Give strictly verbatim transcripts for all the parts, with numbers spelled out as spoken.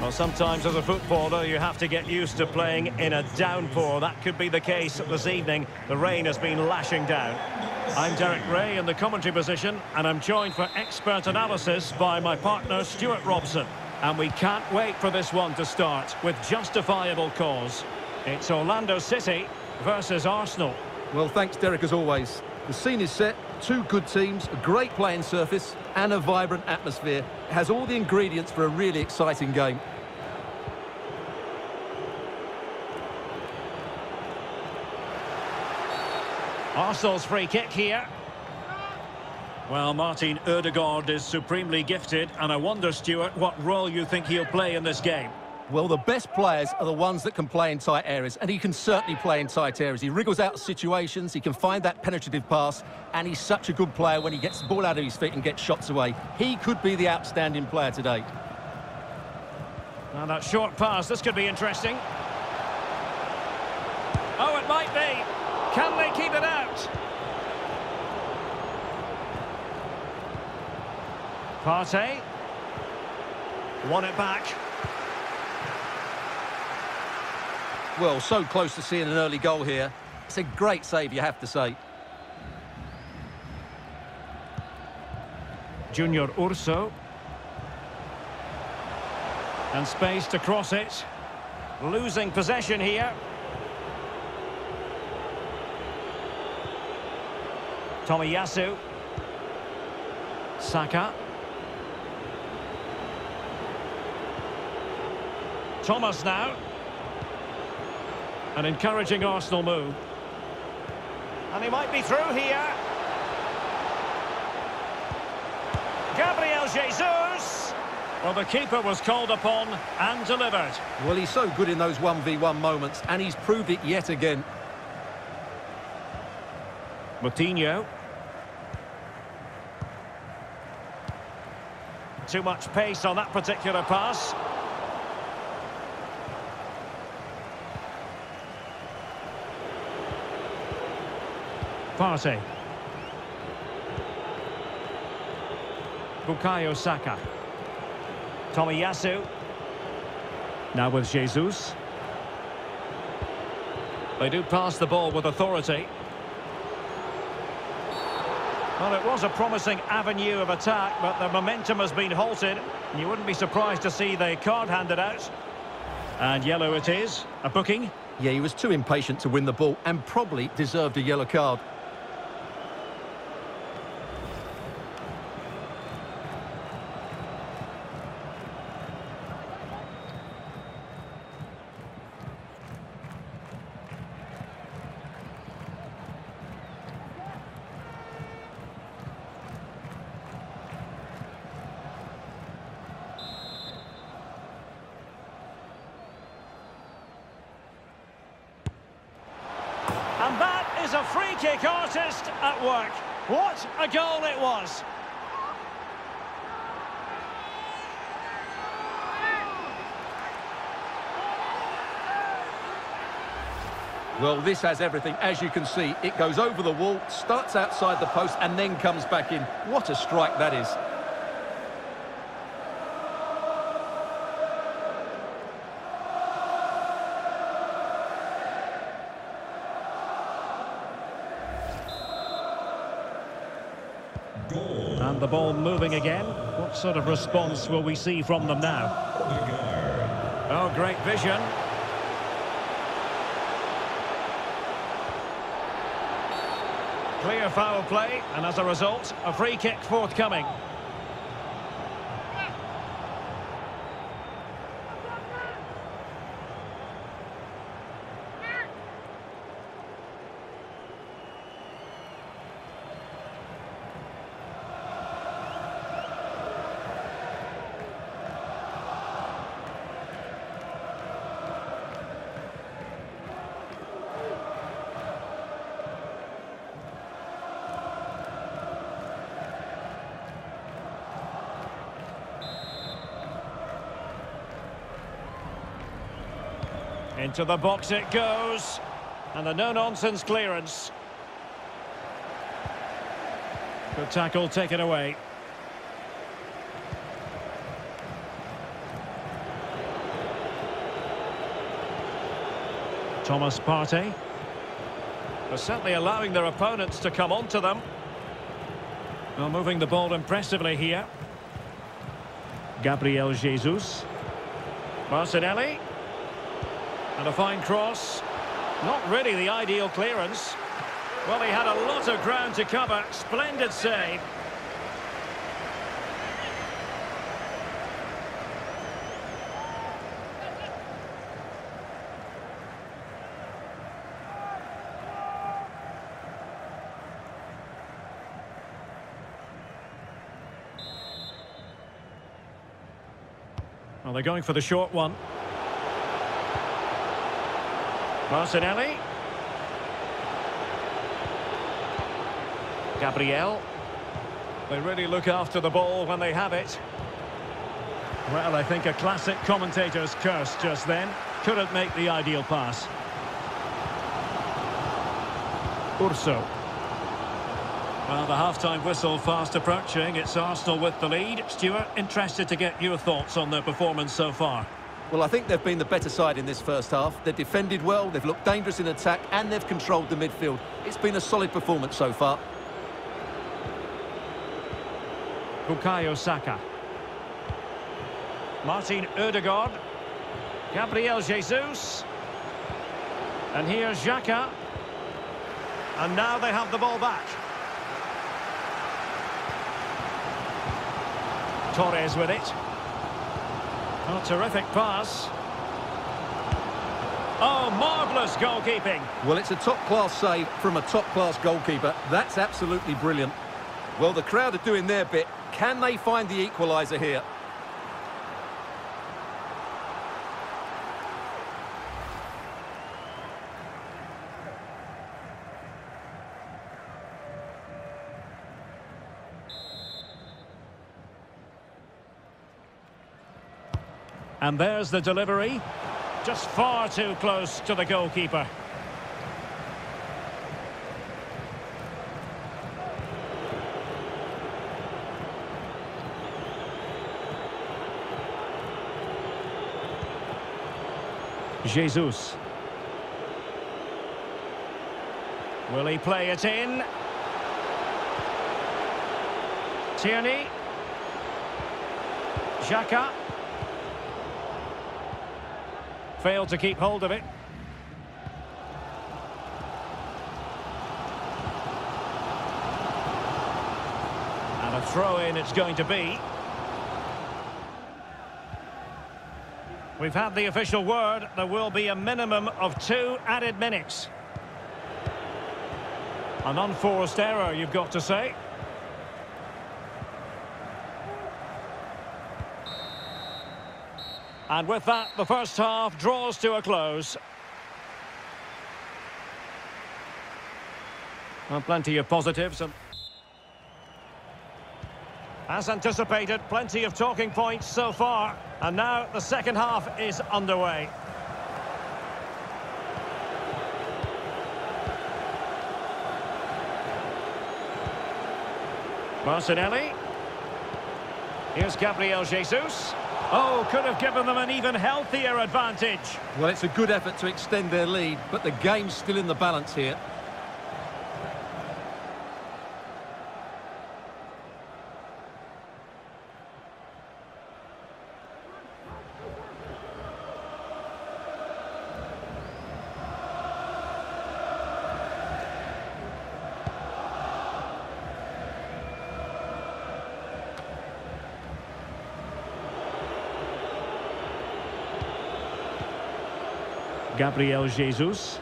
Well, sometimes as a footballer you have to get used to playing in a downpour. That could be the case this evening. The rain has been lashing down. I'm Derek Ray in the commentary position, and I'm joined for expert analysis by my partner Stuart Robson. And we can't wait for this one to start with justifiable cause. It's Orlando City versus Arsenal. Well, thanks, Derek, as always. The scene is set, two good teams, a great playing surface and a vibrant atmosphere. It has all the ingredients for a really exciting game. Arsenal's free kick here. Well, Martin Ødegaard is supremely gifted, and I wonder, Stuart, what role you think he'll play in this game. Well, the best players are the ones that can play in tight areas, and he can certainly play in tight areas. He wriggles out of situations, he can find that penetrative pass, and he's such a good player when he gets the ball out of his feet and gets shots away. He could be the outstanding player today. Now that short pass, this could be interesting. Oh, it might be. Can they keep it out? Partey. Won it back. Well, so close to seeing an early goal here. It's a great save, you have to say. Junior Urso. And space to cross it. Losing possession here. Tomiyasu. Saka. Thomas now. An encouraging Arsenal move. And he might be through here. Gabriel Jesus. Well, the keeper was called upon and delivered. Well, he's so good in those one v one moments, and he's proved it yet again. Moutinho. Too much pace on that particular pass. Partey. Bukayo Saka. Tomiyasu. Now with Jesus. They do pass the ball with authority. Well, it was a promising avenue of attack, but the momentum has been halted. You wouldn't be surprised to see the card handed out. And yellow it is. A booking. Yeah, he was too impatient to win the ball and probably deserved a yellow card. And that is a free kick artist at work. What a goal it was. Well, this has everything. As you can see, it goes over the wall, starts outside the post, and then comes back in. What a strike that is. And the ball moving again. What sort of response will we see from them now? Oh, great vision. Clear foul play, and as a result, a free kick forthcoming. Into the box it goes. And a no-nonsense clearance. Good tackle taken away. Thomas Partey. They're certainly allowing their opponents to come onto them. Well, moving the ball impressively here. Gabriel Jesus. Martinelli. And a fine cross. Not really the ideal clearance. Well, he had a lot of ground to cover. Splendid save. Well, they're going for the short one. Martinelli. Gabriel. They really look after the ball when they have it. Well, I think a classic commentator's curse just then. Couldn't make the ideal pass. Urso. Well, the half-time whistle fast approaching. It's Arsenal with the lead. Stuart, interested to get your thoughts on their performance so far. Well, I think they've been the better side in this first half. They've defended well, they've looked dangerous in attack, and they've controlled the midfield. It's been a solid performance so far. Bukayo Saka. Martin Ødegaard. Gabriel Jesus. And here's Xhaka. And now they have the ball back. Torres with it. Oh, terrific pass. Oh, marvellous goalkeeping. Well, it's a top-class save from a top-class goalkeeper. That's absolutely brilliant. Well, the crowd are doing their bit. Can they find the equaliser here? And there's the delivery. Just far too close to the goalkeeper. Jesus. Will he play it in? Tierney. Xhaka. Failed to keep hold of it. And a throw-in it's going to be. We've had the official word. There will be a minimum of two added minutes. An unforced error, you've got to say. And with that, the first half draws to a close. Well, plenty of positives. And as anticipated, plenty of talking points so far. And now the second half is underway. Martinelli. Here's Gabriel Jesus. Oh, could have given them an even healthier advantage. Well, it's a good effort to extend their lead, but the game's still in the balance here. Gabriel Jesus.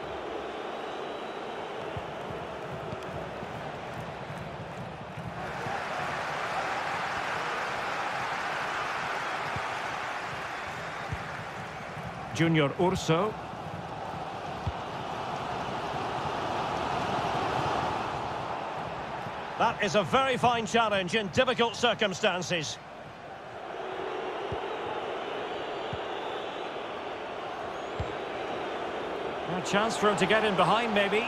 Junior Urso. That is a very fine challenge in difficult circumstances. A chance for him to get in behind, maybe.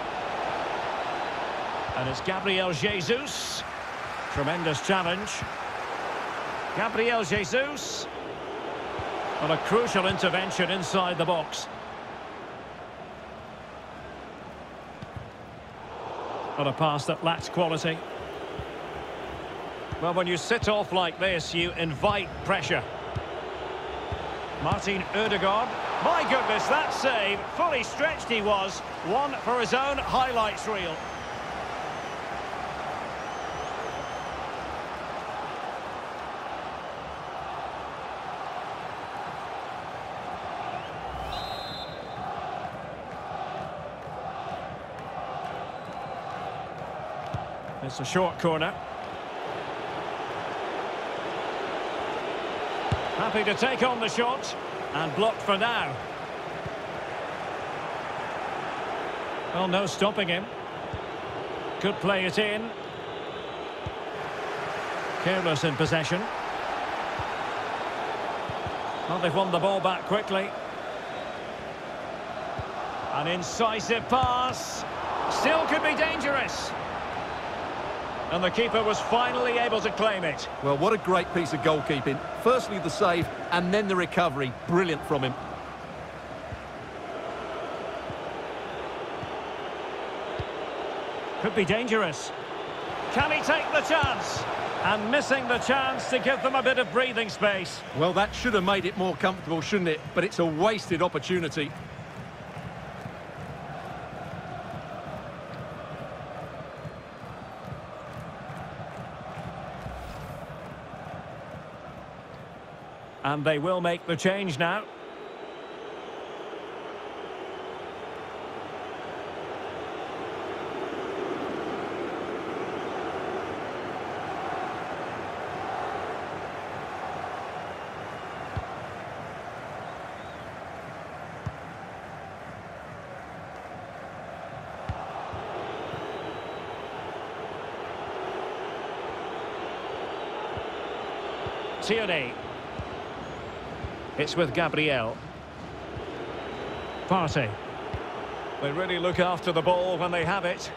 And it's Gabriel Jesus. Tremendous challenge. Gabriel Jesus. Well, a crucial intervention inside the box. On a pass that lacks quality. Well, when you sit off like this, you invite pressure. Martin Ødegaard. My goodness, that save. Fully stretched he was. One for his own highlights reel. It's a short corner. Happy to take on the shot. And blocked for now. Well, no stopping him. Could play it in. Careless in possession. Well, they've won the ball back quickly. An incisive pass. Still could be dangerous. And the keeper was finally able to claim it. Well, what a great piece of goalkeeping. Firstly, the save, and then the recovery. Brilliant from him. Could be dangerous. Can he take the chance? And missing the chance to give them a bit of breathing space. Well, that should have made it more comfortable, shouldn't it? But it's a wasted opportunity. And they will make the change now. Tierney. It's with Gabriel. Partey. They really look after the ball when they have it.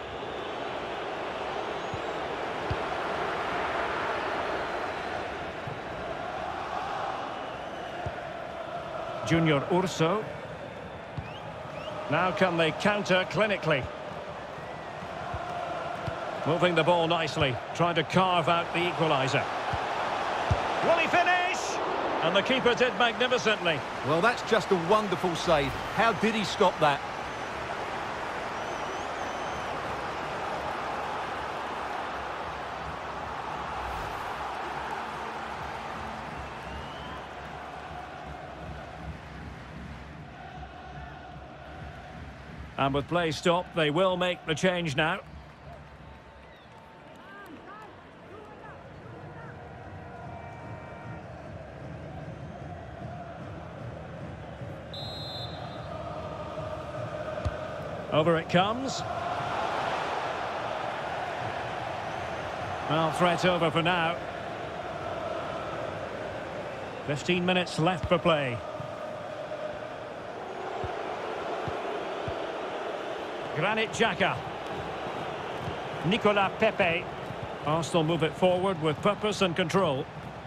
Junior Urso. Now can they counter clinically? Moving the ball nicely, trying to carve out the equaliser. Will he finish? And the keeper did magnificently. Well, that's just a wonderful save. How did he stop that? And with play stopped, they will make the change now. Over it comes. Well, threat over for now. fifteen minutes left for play. Granit Xhaka. Nicolas Pepe. Arsenal move it forward with purpose and control.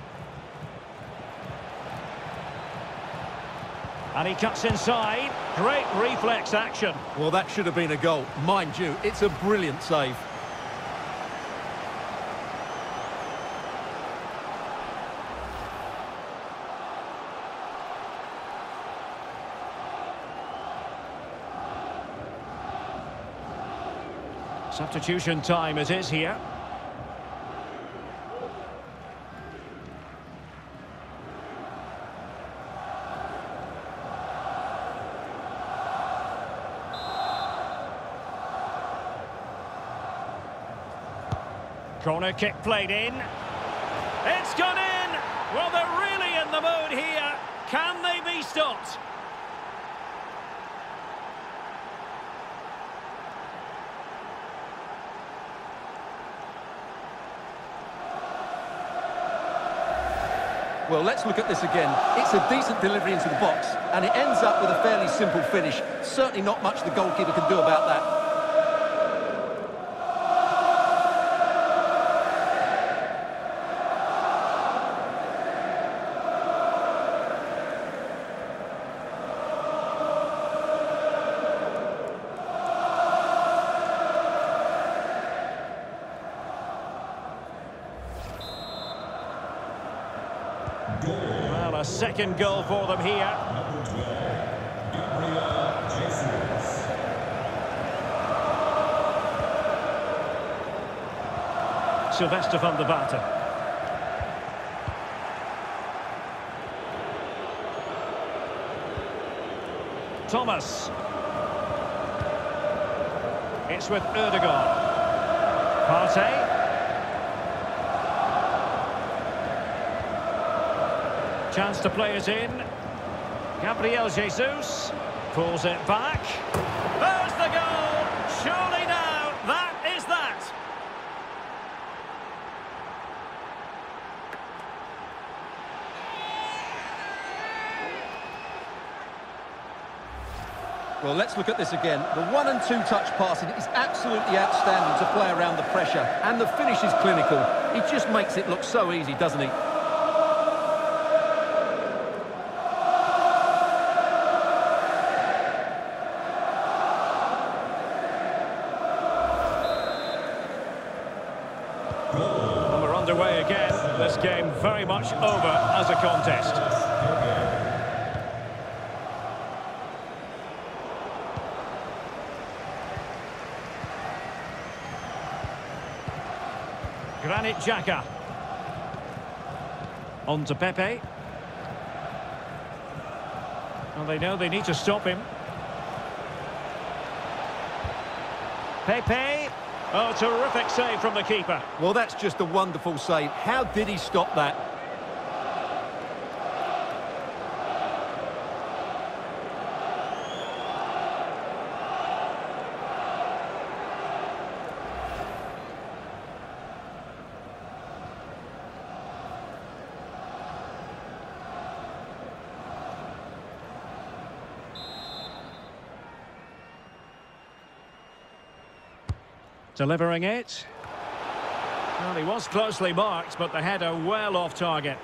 And he cuts inside. Great reflex action. Well, that should have been a goal. Mind you, it's a brilliant save. Substitution time it is here. Corner kick played in. It's gone in! Well, they're really in the mood here. Can they be stopped? Well, let's look at this again. It's a decent delivery into the box, and it ends up with a fairly simple finish. Certainly not much the goalkeeper can do about that. Well, a second goal for them here. Sylvester van der Vaart. Thomas. It's with Ødegaard. Partey. Chance to play it in. Gabriel Jesus pulls it back. There's the goal! Surely now, that is that! Well, let's look at this again. The one and two touch passing is absolutely outstanding to play around the pressure, and the finish is clinical. He just makes it look so easy, doesn't he? And we're underway again. This game very much over as a contest. Granit Xhaka. On to Pepe. And they know they need to stop him. Pepe. Oh, terrific save from the keeper. Well, that's just a wonderful save. How did he stop that? Delivering it. Well, he was closely marked, but the header well off target.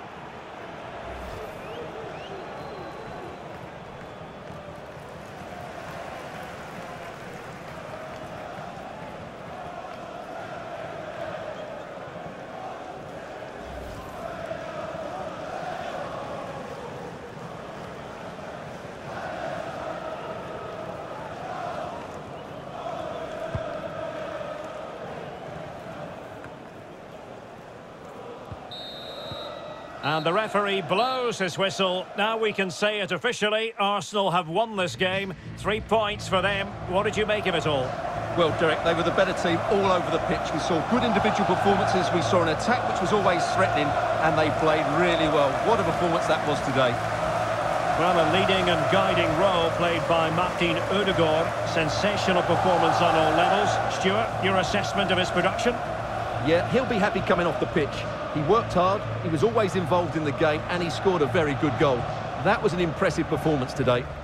And the referee blows his whistle. Now we can say it officially. Arsenal have won this game. Three points for them. What did you make of it all? Well, Derek, they were the better team all over the pitch. We saw good individual performances. We saw an attack which was always threatening, and they played really well. What a performance that was today. Well, a leading and guiding role played by Martin Ødegaard. Sensational performance on all levels. Stuart, your assessment of his production? Yeah, he'll be happy coming off the pitch. He worked hard, he was always involved in the game, and he scored a very good goal. That was an impressive performance today.